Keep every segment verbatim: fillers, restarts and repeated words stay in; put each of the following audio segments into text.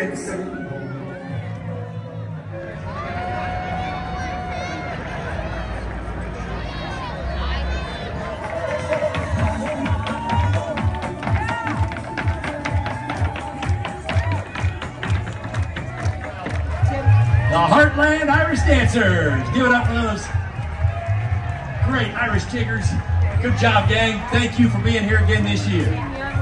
Heartland Irish dancers. Give it up for those great Irish jiggers. Good job, gang. Thank you for being here again this year.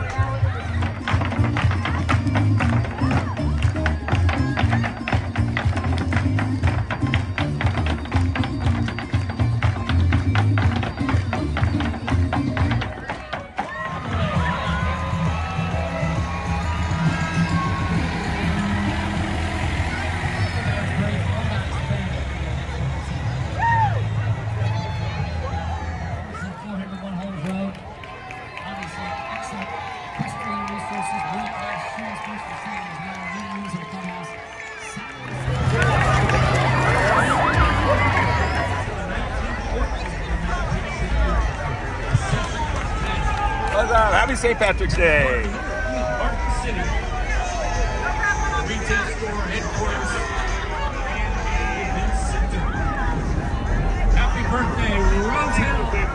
Happy Saint Patrick's Day! Market City, retail store headquarters, and the event center. Happy birthday, Rosehill!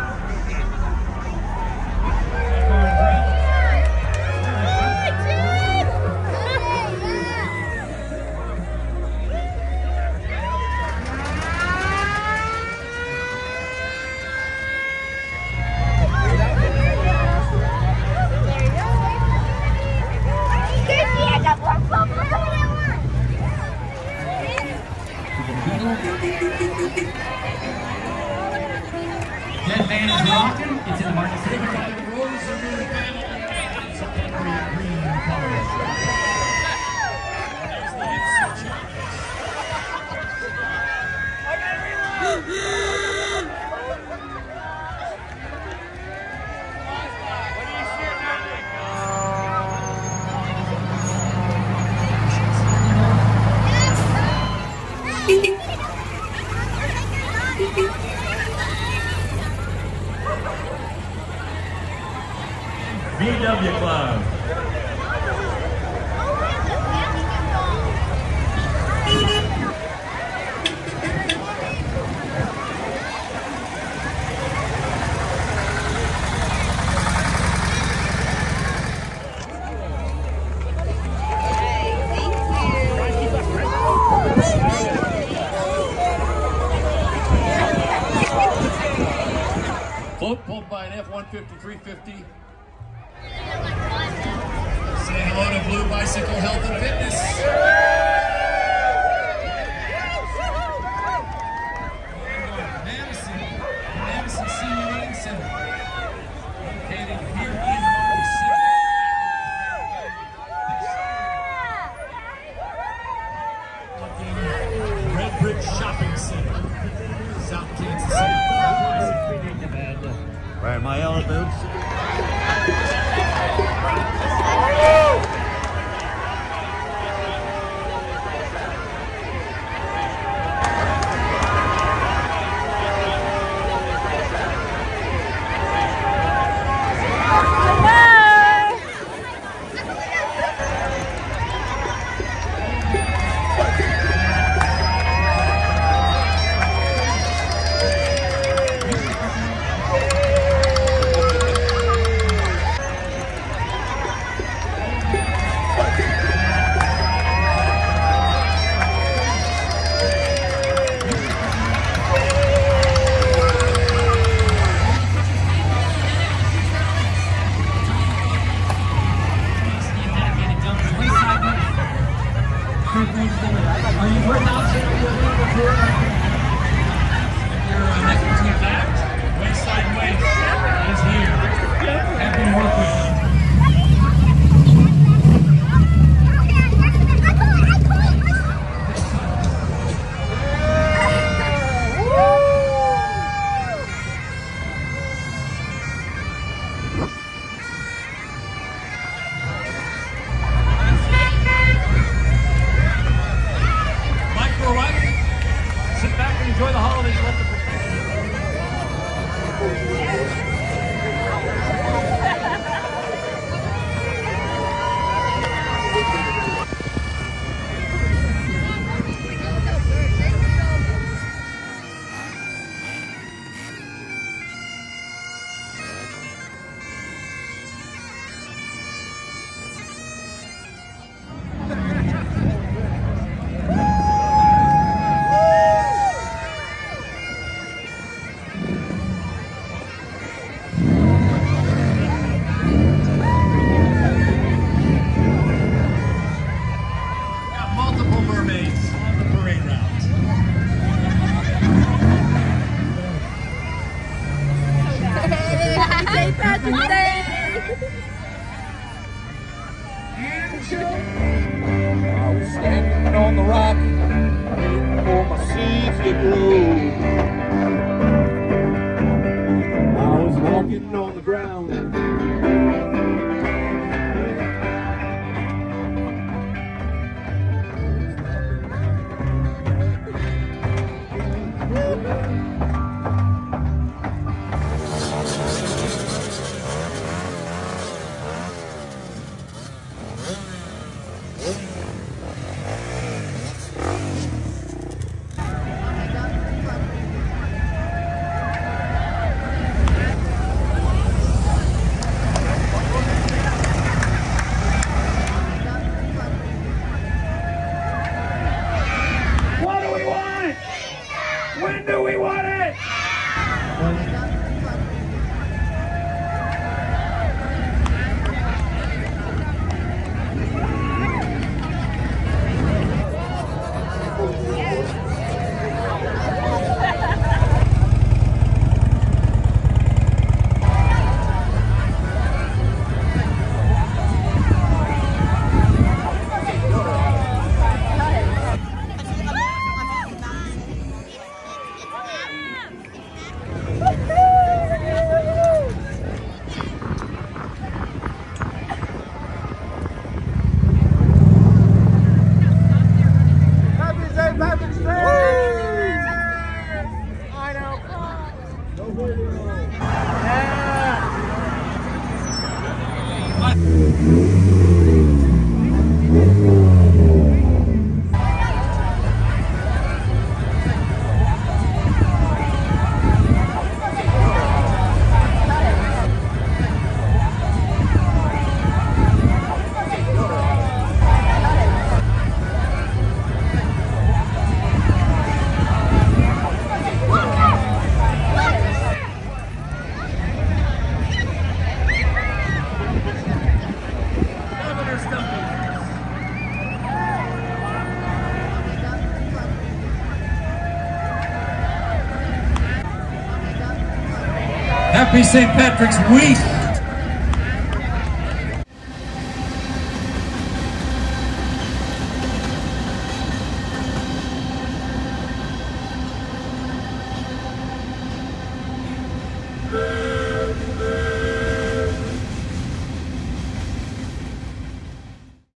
Dead Man is rocking. It's in the Market City. Rose are really bad. It's a green, green color. There's the insert V W Club. Float pulled by an F one fifty, three fifty. Say hello to Blue Bicycle Health and Fitness. Madison, Madison Senior Living Center, located here in Market City. Red Brick Shopping Center, South Kansas City. Wearing my yellow boots. Are you working out today? If you're uh, next to your left, Wayside Waste is here. Happy work with you. Enjoy the holidays. Let the walking on the rock for my seeds to grow. I was walking on the ground. When do we want it? Happy Saint Patrick's Week!